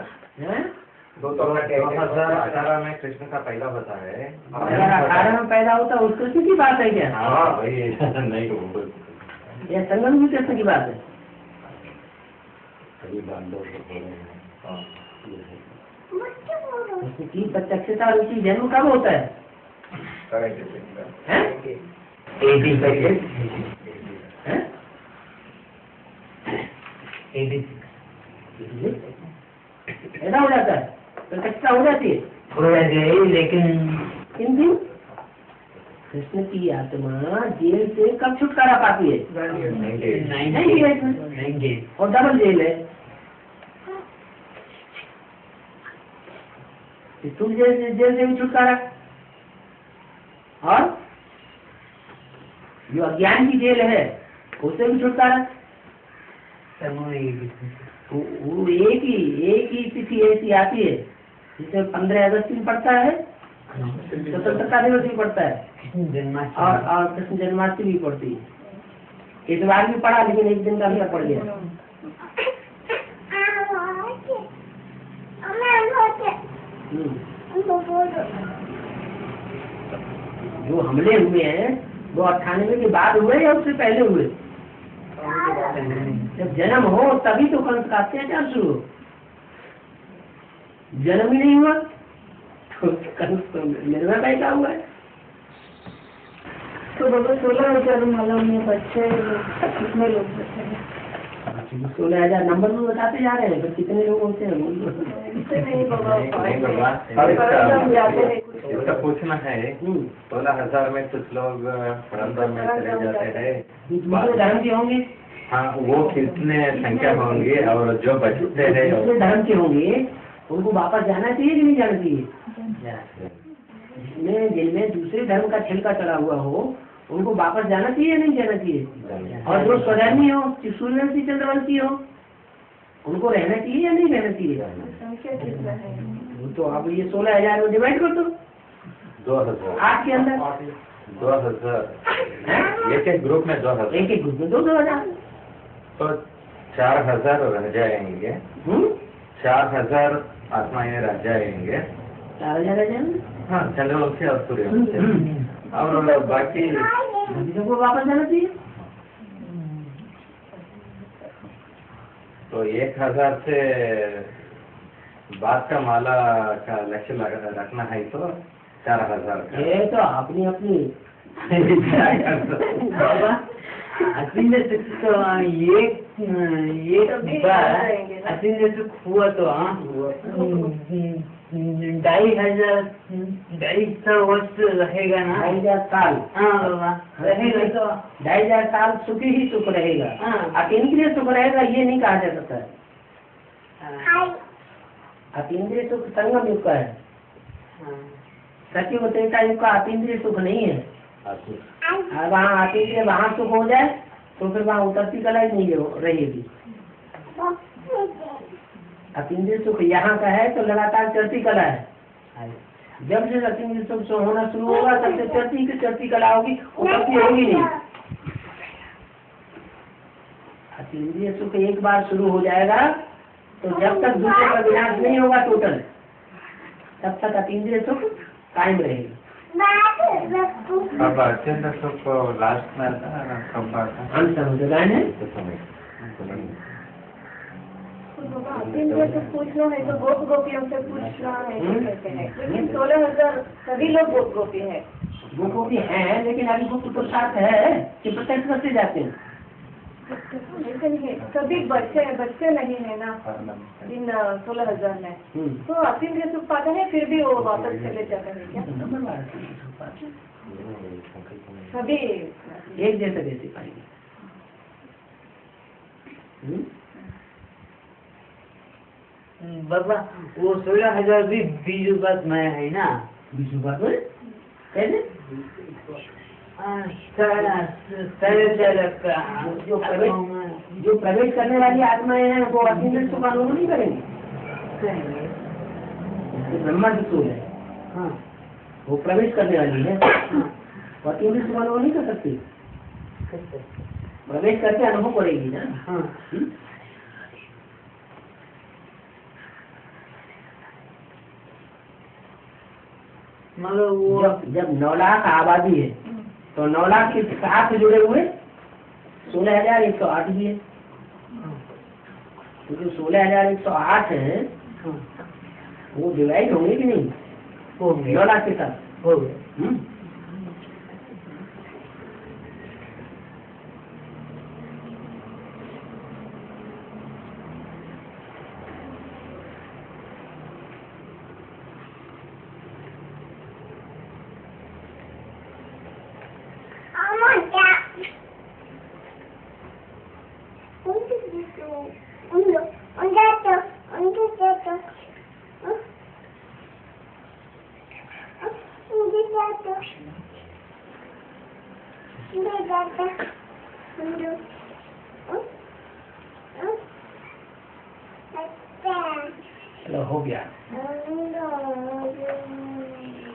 2018 में कृष्ण का पैदा होता है। 2018 में पैदा होता है, उस कृष्ण की बात है क्या? हाँ भाई नहीं, ये संगम की कृष्ण की बात है। उसकी प्रत्यक्षता रुचि जन्म कब होता है? 86 ऐसा हो जाता है, प्रत्यक्षता हो जाती है। लेकिन कृष्ण की आत्मा जेल से कब छुटकारा पाती है? 90 और डबल जेल है। तुम जेल से भी छुटकारा, और जो अज्ञान की जेल है उससे भी छुटकारा। वो एक ही तिथि ऐसी आती है जिसमें 15 अगस्त भी पड़ता है, स्वतंत्रता दिवस भी पड़ता है और कृष्ण जन्माष्टमी भी पड़ती है। इस बार भी पड़ा लेकिन एक दिन का अंतर पड़ गया। जो हमले हुए हैं वो 98 के बाद हुए या उससे पहले हुए? जब जन्म हो तभी तो कंस का अत्याचार शुरू हो। जन्म ही नहीं हुआ तो कंस तो निर्भय पैदा हुआ है। तो बाबा 16,000 मालूम में बच्चे कितने लोग बच्चे हैं? 16,000 नंबर में बताते जा रहे हैं, पर कितने लोग होते हैं नहीं बाबा, नहीं बाबा, इसका पूछना है 16,000 में कुछ लोग परंदर में चले जाते हैं, दूसरे धर्म के होंगे। हाँ वो कितने संख्या होंगे और जो बचते हैं दूसरे धर्म के होंगे उनको वापस जाना चाहिए कि नहीं जाना चाहिए? जिनमें दूसरे धर्म का छिलका चढ़ा हुआ हो उनको वापस जाना चाहिए नहीं जाना चाहिए? और जो स्वधर्मी हो, सूर्यवंशी चंद्रवंशी हो, उनको रहना चाहिए या नहीं रहना चाहिए? संख्या कितना है? वो तो आप ये 16,000 में डिवाइड कर दो 2,000 8 के अंदर 2,000 एक ग्रुप में 2,000 एक ग्रुप में 2,000 तो 4,000 रह जाएंगे। 4,000 आत्माएं रह जाएंगे। 4,000 रह जाएंगे। हाँ चंद्रवंशी और सूर्यवंशी और बाकी सबको वापस जाना चाहिए। तो 1,000 से बाद का माला का लक्ष्य रखना है तो 4,000 का ये तो अपनी अपनी अतिंद्र सुख तो एक बार अतिंद्र सुख हुआ तो 2,500 वर्ष रहेगा ना? 2,500 साल। हाँ बाबा रहेगा तो 2,500 साल सुखी ही सुख रहेगा। अतीन्द्रिय सुख रहेगा ये नहीं कहा जा सकता है। अतीन्द्रिय सुख संगम युग का है, सत्युग त्रेता युग का अतीन्द्रिय सुख नहीं है। वहाँ अतीन्द्रिय वहाँ सुख हो जाए तो फिर वहाँ उतरती कला ही नहीं रहेगी। अतीन्द्रिय सुख यहाँ का है तो लगातार चढ़ती कला है। जब से अतीन्द्रिय सुख होना शुरू होगा तब से चढ़ती कला होगी, उतरती होगी नहीं। अतीन्द्रिय सुख एक बार शुरू हो जाएगा तो जब तक दूसरे का विनाश नहीं होगा टोटल, तब तक अतीन्द्रिय सुख कायम रहेगा। अब अत्यंत सुख लास्ट में आता है कब आता है? अतीन्द्रिय सुख पूछना है तो गोप गोपियों से पूछना है तो कहते हैं, लेकिन 16,000 सभी लोग गोप गोपी है। गोप गोपी है लेकिन अभी गुप्त पुरुषार्थ है कि प्रत्यक्ष करते जाते हैं। लेकिन सभी बच्चे नहीं है ना इन 16,000 में, तो अतीन्द्रिय सुख पाते हैं फिर भी वो वापस चले जाते हैं क्या? सभी एक जैसे कैसे पाएंगे? बाबा वो 16,000 भी बीजू बात में है ना? बीजू बात में कैसे? जो प्रवेश करने वाली आत्माएं हैं वो अतीन्द्रिय सुख अनुभव नहीं करेंगे। ब्रह्मा की सोच है, हाँ वो प्रवेश करने वाली है, वो अतीन्द्रिय सुख अनुभव नहीं कर सकती। प्रवेश करके अनुभव करेगी ना। हाँ मतलब वो जब 9 लाख आबादी है तो 9 लाख के साथ जुड़े हुए 16,108 भी है। तो जो 16,108 है वो डिवाइड होंगे कि नहीं? हो गए 9 लाख के साथ हो गए। चलो हो गया।